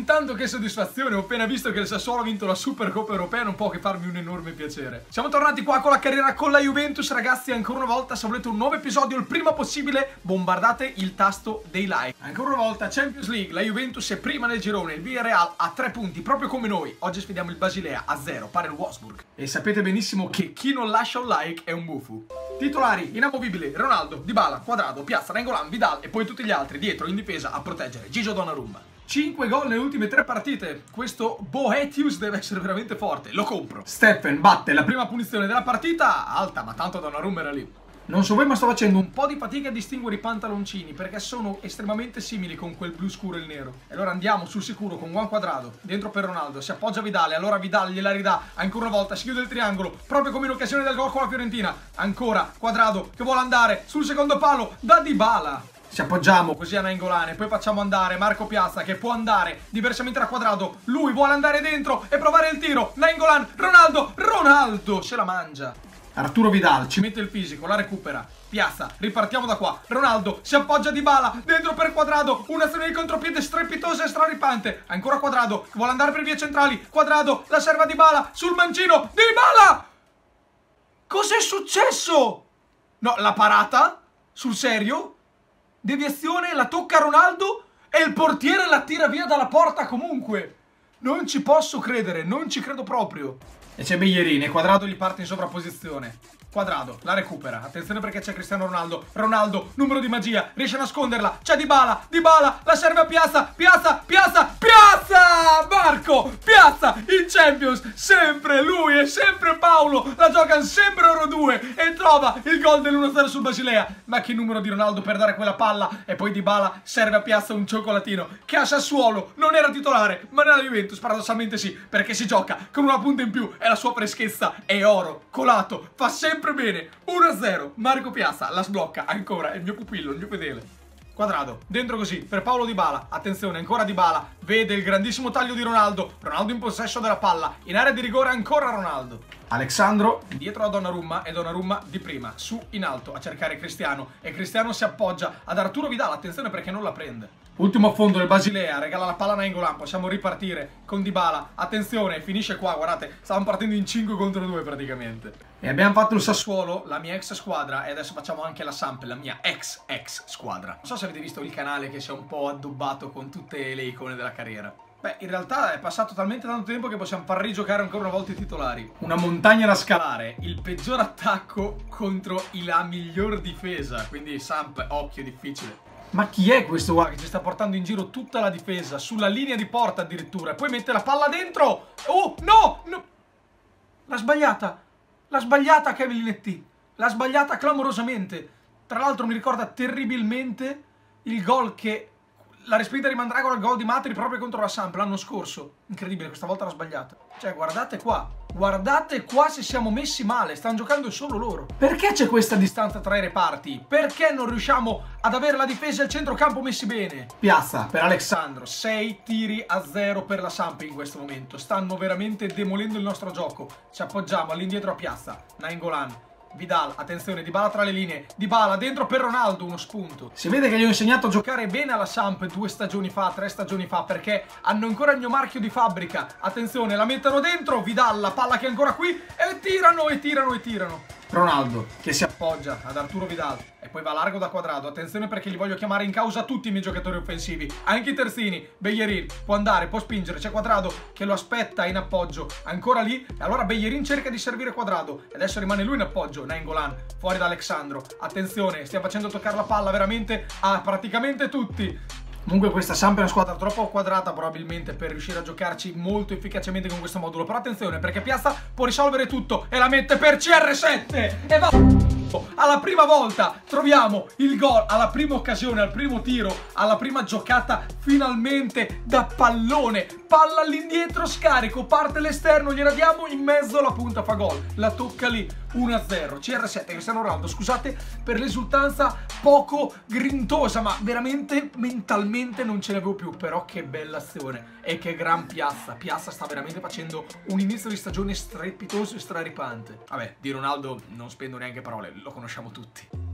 intanto che soddisfazione, ho appena visto che il Sassuolo ha vinto la Supercoppa Europea, non può che farmi un enorme piacere. Siamo tornati qua con la carriera con la Juventus, ragazzi. Ancora una volta, se volete un nuovo episodio il prima possibile, bombardate il tasto dei like. Ancora una volta Champions League, la Juventus è prima nel girone, il Villarreal ha 3 punti proprio come noi. Oggi sfidiamo il Basilea a 0, pare il Wolfsburg. E sapete benissimo che chi non lascia un like è un bufo. Titolari inamovibili: Ronaldo, Dybala, Cuadrado, Piazza, Nainggolan, Vidal e poi tutti gli altri dietro in difesa a proteggere Gigio Donnarumma. 5 gol nelle ultime 3 partite. Questo Boetius deve essere veramente forte. Lo compro. Steffen batte la prima punizione della partita. Alta, ma tanto Donnarumma era lì. Non so voi, ma sto facendo un po' di fatica a distinguere i pantaloncini perché sono estremamente simili con quel blu scuro e il nero. E allora andiamo sul sicuro con Juan Cuadrado. Dentro per Ronaldo. Si appoggia Vidal. Allora Vidal gliela ridà. Ancora una volta si chiude il triangolo. Proprio come in occasione del gol con la Fiorentina. Ancora Cuadrado che vuole andare sul secondo palo da Dybala. Ci appoggiamo così a Nainggolan e poi facciamo andare Marco Piazza che può andare diversamente da Cuadrado. Lui vuole andare dentro e provare il tiro. Nainggolan, Ronaldo se la mangia. Arturo Vidal ci mette il fisico, la recupera. Piazza, ripartiamo da qua. Ronaldo si appoggia a Dybala, dentro per Cuadrado. Un'azione di contropiede strepitosa e straripante. Ancora Cuadrado che vuole andare per vie centrali. Cuadrado, la serve a Dybala sul mancino. Dybala! Cos'è successo? No, la parata? Sul serio? Deviazione, la tocca Ronaldo e il portiere la tira via dalla porta comunque. Non ci posso credere, non ci credo proprio. E c'è Bellerin e Cuadrado gli parte in sovrapposizione. Cuadrado la recupera, attenzione perché c'è Cristiano Ronaldo. Ronaldo, numero di magia, riesce a nasconderla. C'è Dybala, la serve a Piazza. Marco Piazza in Champions, sempre lui e sempre Paolo la giocano sempre loro due e trova il gol dell'1-0 sul Basilea. Ma che numero di Ronaldo per dare quella palla. E poi Dybala serve a Piazza un cioccolatino che a Sassuolo non era titolare ma nella Juventus paradossalmente sì, perché si gioca con una punta in più e la sua freschezza è oro, colato, fa sempre bene. 1-0, Marco Piazza la sblocca ancora, è il mio pupillo, il mio fedele. Quadrado, dentro così, per Paulo Dybala, attenzione, ancora Dybala, vede il grandissimo taglio di Ronaldo in possesso della palla, in area di rigore ancora Ronaldo. Alexandro, dietro a Donnarumma e Donnarumma di prima, su in alto a cercare Cristiano e Cristiano si appoggia ad Arturo Vidal, attenzione perché non la prende. Ultimo affondo del Basilea, regala la palla a Nainggolan, possiamo ripartire con Dybala, attenzione, finisce qua, guardate, stavamo partendo in 5 contro 2 praticamente. E abbiamo fatto il Sassuolo, la mia ex squadra, e adesso facciamo anche la Samp, la mia ex squadra. Non so se avete visto il canale che si è un po' addobbato con tutte le icone della carriera. Beh, in realtà è passato talmente tanto tempo che possiamo far rigiocare ancora una volta i titolari. Una montagna da scalare, il peggior attacco contro la miglior difesa, quindi Samp, occhio, difficile. Ma chi è questo qua che ci sta portando in giro tutta la difesa, sulla linea di porta addirittura, e poi mette la palla dentro? Oh, no! L'ha sbagliata Kevin Linetti, l'ha sbagliata clamorosamente. Tra l'altro mi ricorda terribilmente il gol che... la respinta di Mandragora, il gol di Matri proprio contro la Samp l'anno scorso. Incredibile, questa volta l'ha sbagliata. Cioè, guardate qua se siamo messi male, stanno giocando solo loro. Perché c'è questa distanza tra i reparti? Perché non riusciamo ad avere la difesa e il centrocampo messi bene? Piazza per Alexandro, 6 tiri a 0 per la Samp in questo momento. Stanno veramente demolendo il nostro gioco. Ci appoggiamo all'indietro a Piazza, Nainggolan, Vidal, attenzione, Dybala tra le linee, Dybala dentro per Ronaldo, uno spunto. Si vede che gli ho insegnato a giocare bene alla Samp 2 stagioni fa, 3 stagioni fa, perché hanno ancora il mio marchio di fabbrica. Attenzione, la mettono dentro, Vidal, la palla che è ancora qui, e tirano. Ronaldo che si appoggia ad Arturo Vidal e poi va largo da Cuadrado. Attenzione perché li voglio chiamare in causa tutti i miei giocatori offensivi, anche i terzini. Bellerin può andare, può spingere, c'è Cuadrado che lo aspetta in appoggio, ancora lì. E allora Bellerin cerca di servire Cuadrado e adesso rimane lui in appoggio. Nainggolan fuori da Alexandro. Attenzione, stiamo facendo toccare la palla veramente a praticamente tutti. Comunque questa Samp è una squadra troppo quadrata probabilmente per riuscire a giocarci molto efficacemente con questo modulo. Però attenzione perché Piazza può risolvere tutto e la mette per CR7 e va... Alla prima volta troviamo il gol, alla prima occasione, al primo tiro, alla prima giocata finalmente da pallone. Palla all'indietro, scarico, parte l'esterno, gliela diamo in mezzo alla punta, fa gol. La tocca lì, 1-0, CR7, Cristiano Ronaldo. Scusate per l'esultanza poco grintosa, ma veramente mentalmente non ce l'avevo più. Però che bella azione e che gran Piazza. Piazza sta veramente facendo un inizio di stagione strepitoso e straripante. Vabbè, di Ronaldo non spendo neanche parole, lo conosciamo tutti.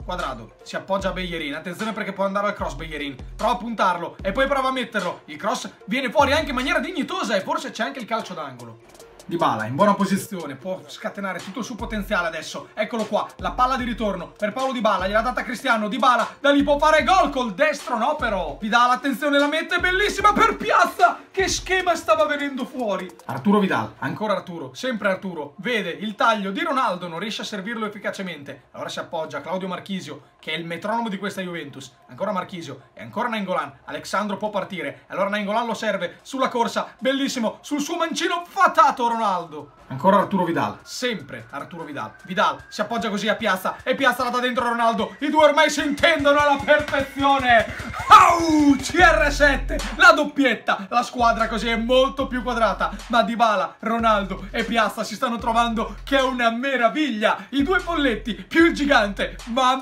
Quadrado, si appoggia a Bellerin. Attenzione perché può andare al cross Bellerin. Prova a puntarlo e poi prova a metterlo. Il cross viene fuori anche in maniera dignitosa e forse c'è anche il calcio d'angolo. Dybala in buona posizione, può scatenare tutto il suo potenziale adesso. Eccolo qua, la palla di ritorno per Paulo Dybala, gliel'ha data Cristiano. Dybala, da lì può fare gol col destro, no però. Vidal, attenzione, la mette, bellissima per Piazza. Che schema stava venendo fuori. Arturo Vidal, ancora Arturo, sempre Arturo. Vede il taglio di Ronaldo, non riesce a servirlo efficacemente. Allora si appoggia a Claudio Marchisio, che è il metronomo di questa Juventus. Ancora Marchisio e ancora Nainggolan. Alexandro può partire, allora Nainggolan lo serve sulla corsa, bellissimo, sul suo mancino fatato Ronaldo. Ancora Arturo Vidal, sempre Arturo Vidal. Vidal si appoggia così a Piazza e Piazza la dà dentro a Ronaldo. I due ormai si intendono alla perfezione. CR7, la doppietta. La squadra così è molto più quadrata, ma Dybala, Ronaldo e Piazza si stanno trovando che è una meraviglia. I due polletti più il gigante,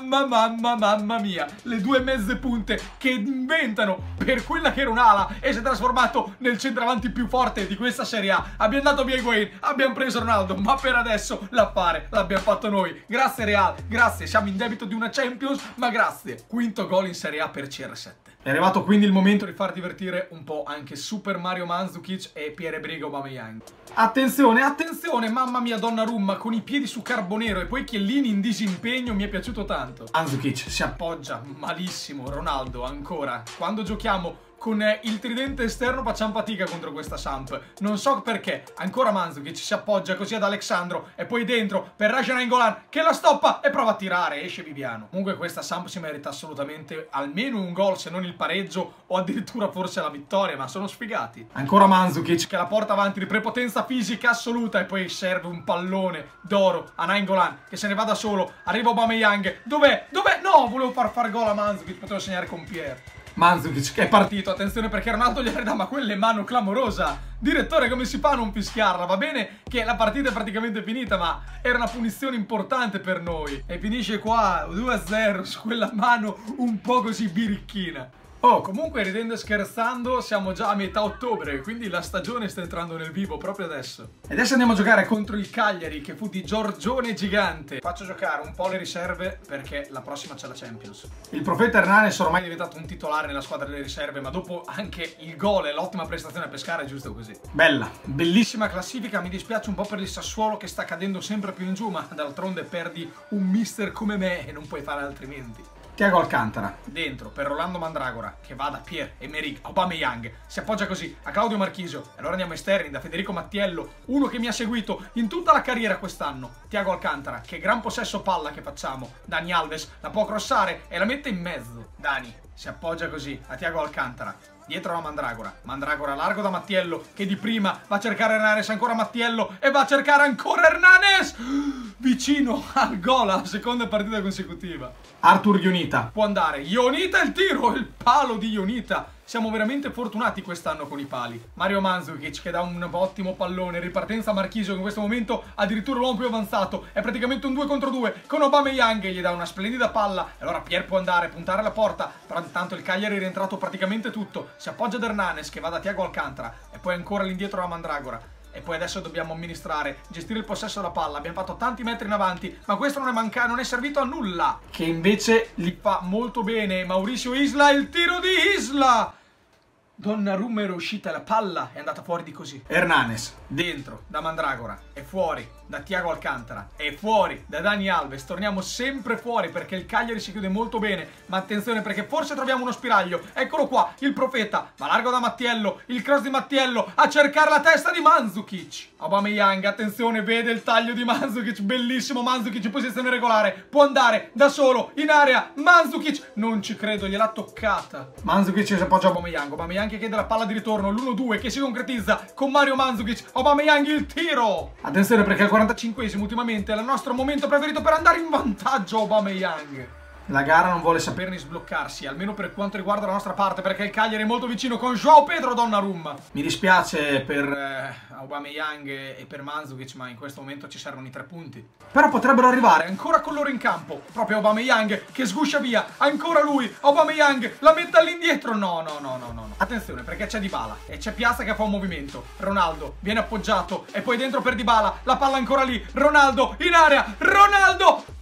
mamma mia. Le due mezze punte che inventano per quella che era un'ala e si è trasformato nel centravanti più forte di questa Serie A. Abbiamo dato via Higuain, abbiamo preso Ronaldo, ma per adesso l'affare l'abbiamo fatto noi. Grazie Real, grazie, siamo in debito di una Champions, ma grazie. Quinto gol in Serie A per CR7. È arrivato quindi il momento di far divertire un po' anche Super Mario Mandzukic e Pierre-Emerick Aubameyang. Attenzione, attenzione, mamma mia Donnarumma con i piedi su Carbonero e poi Chiellini in disimpegno, mi è piaciuto tanto. Mandzukic si appoggia malissimo, Ronaldo ancora. Quando giochiamo con il tridente esterno facciamo fatica contro questa Samp. Non so perché. Ancora Mandzukic si appoggia così ad Alexandro e poi dentro per Raja Nainggolan che la stoppa e prova a tirare. Esce Viviano. Comunque questa Samp si merita assolutamente almeno un gol, se non il pareggio o addirittura forse la vittoria, ma sono sfigati. Ancora Mandzukic che la porta avanti di prepotenza fisica assoluta e poi serve un pallone d'oro a Nainggolan che se ne va da solo. Arriva Aubameyang. Dov'è? Dov'è? No, volevo far gol a Mandzukic, potevo segnare con Pierre. Mandzukic che è partito, attenzione perché Ronaldo gli arreda, ma quella è mano clamorosa. Direttore, come si fa a non fischiarla? Va bene che la partita è praticamente finita, ma era una punizione importante per noi. E finisce qua 2-0 su quella mano un po' così birichina. Oh, comunque ridendo e scherzando siamo già a metà ottobre, quindi la stagione sta entrando nel vivo proprio adesso. E adesso andiamo a giocare contro il Cagliari, che fu di Giorgione Gigante. Faccio giocare un po' le riserve perché la prossima c'è la Champions. Il profeta Hernanes ormai è diventato un titolare nella squadra delle riserve, ma dopo anche il gol e l'ottima prestazione a Pescara è giusto così. Bella, bellissima classifica, mi dispiace un po' per il Sassuolo che sta cadendo sempre più in giù, ma d'altronde perdi un mister come me e non puoi fare altrimenti. Thiago Alcantara dentro per Rolando Mandragora che va da Pierre-Emerick Aubameyang, si appoggia così a Claudio Marchisio e allora andiamo esterni da Federico Mattiello, uno che mi ha seguito in tutta la carriera quest'anno. Thiago Alcantara, che gran possesso palla che facciamo. Dani Alves la può crossare e la mette in mezzo. Dani si appoggia così a Thiago Alcantara dietro la Mandragora. Mandragora largo da Mattiello che di prima va a cercare Hernanes, ancora Mattiello e va a cercare ancora Hernanes vicino al gol alla seconda partita consecutiva. Arthur Ionita può andare, Ionita il tiro, il palo di Ionita. Siamo veramente fortunati quest'anno con i pali. Mario Mandzukic che dà un ottimo pallone, ripartenza Marchisio che in questo momento addirittura l'uomo più avanzato, è praticamente un 2 contro 2 con Aubameyang, gli dà una splendida palla e allora Pierre può andare, puntare la porta, però intanto il Cagliari è rientrato praticamente tutto, si appoggia ad Hernanes che va da Thiago Alcantara e poi ancora l'indietro la Mandragora. E poi adesso dobbiamo amministrare, gestire il possesso della palla. Abbiamo fatto tanti metri in avanti, ma questo non è servito a nulla. Che invece li fa molto bene Mauricio Isla, il tiro di Isla! Donnarumma era uscita, la palla è andata fuori di così. Hernanes dentro da Mandragora, è fuori da Thiago Alcantara, è fuori da Dani Alves. Torniamo sempre fuori perché il Cagliari si chiude molto bene, ma attenzione perché forse troviamo uno spiraglio. Eccolo qua, il profeta, va largo da Mattiello, il cross di Mattiello a cercare la testa di Mandzukic. Aubameyang, attenzione, vede il taglio di Mandzukic, bellissimo Mandzukic in posizione regolare, può andare da solo in area. Mandzukic, non ci credo, gliel'ha toccata. Mandzukic si appoggia a Aubameyang, Aubameyang che chiede la palla di ritorno, l'1-2 che si concretizza con Mario Mandzukic. Aubameyang il tiro. Attenzione perché al 45esimo ultimamente è il nostro momento preferito per andare in vantaggio. Aubameyang. La gara non vuole saperne sbloccarsi, almeno per quanto riguarda la nostra parte, perché il Cagliari è molto vicino con João Pedro Donnarumma. Mi dispiace per Aubameyang e per Mandzukic, ma in questo momento ci servono i 3 punti. Però potrebbero arrivare ancora con loro in campo. Proprio Aubameyang che sguscia via, ancora lui, Aubameyang la mette all'indietro. No. Attenzione perché c'è Dybala e c'è Piazza che fa un movimento. Ronaldo viene appoggiato e poi dentro per Dybala, la palla ancora lì. Ronaldo in area, Ronaldo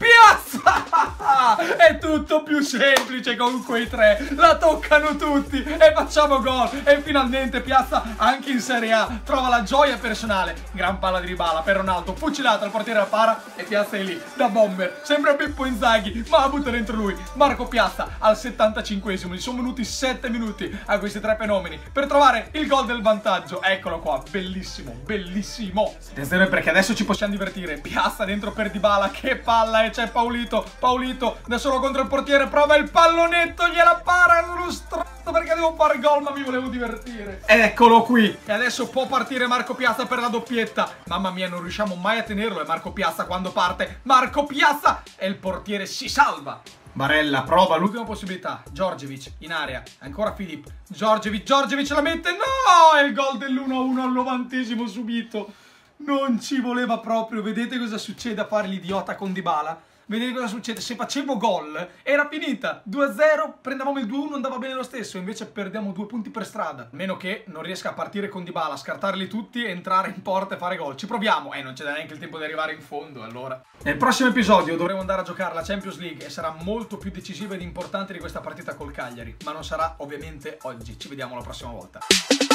Piazza! È tutto più semplice con quei tre, la toccano tutti e facciamo gol. E finalmente Piazza anche in Serie A trova la gioia personale. Gran palla di Dybala per Ronaldo, fucilata, il portiere la para e Piazza è lì da bomber. Sembra Pippo Inzaghi, ma la butta dentro lui. Marco Piazza al 75esimo. Gli sono venuti 7 minuti a questi tre fenomeni per trovare il gol del vantaggio. Eccolo qua, bellissimo, bellissimo. Attenzione perché adesso ci possiamo divertire. Piazza dentro per Dybala, che palla, e c'è Paolito da solo contro il portiere, prova il pallonetto, gliela para uno stronzo perché devo fare gol, ma mi volevo divertire. Eccolo qui. E adesso può partire Marco Piazza per la doppietta. Mamma mia, non riusciamo mai a tenerlo. E Marco Piazza quando parte, Marco Piazza e il portiere si salva. Barella prova l'ultima possibilità. Djordjevic in area, ancora Filippo. Djordjevic la mette. No! È il gol dell'1-1 al 90esimo subito. Non ci voleva proprio. Vedete cosa succede a fare l'idiota con Dybala? Vedete cosa succede? Se facevo gol era finita 2-0, prendevamo il 2-1, andava bene lo stesso. Invece perdiamo 2 punti per strada. A meno che non riesca a partire con Dybala, scartarli tutti, entrare in porta e fare gol. Ci proviamo. Non c'è neanche il tempo di arrivare in fondo, allora. Nel prossimo episodio dovremo andare a giocare la Champions League e sarà molto più decisiva ed importante di questa partita col Cagliari. Ma non sarà ovviamente oggi. Ci vediamo la prossima volta.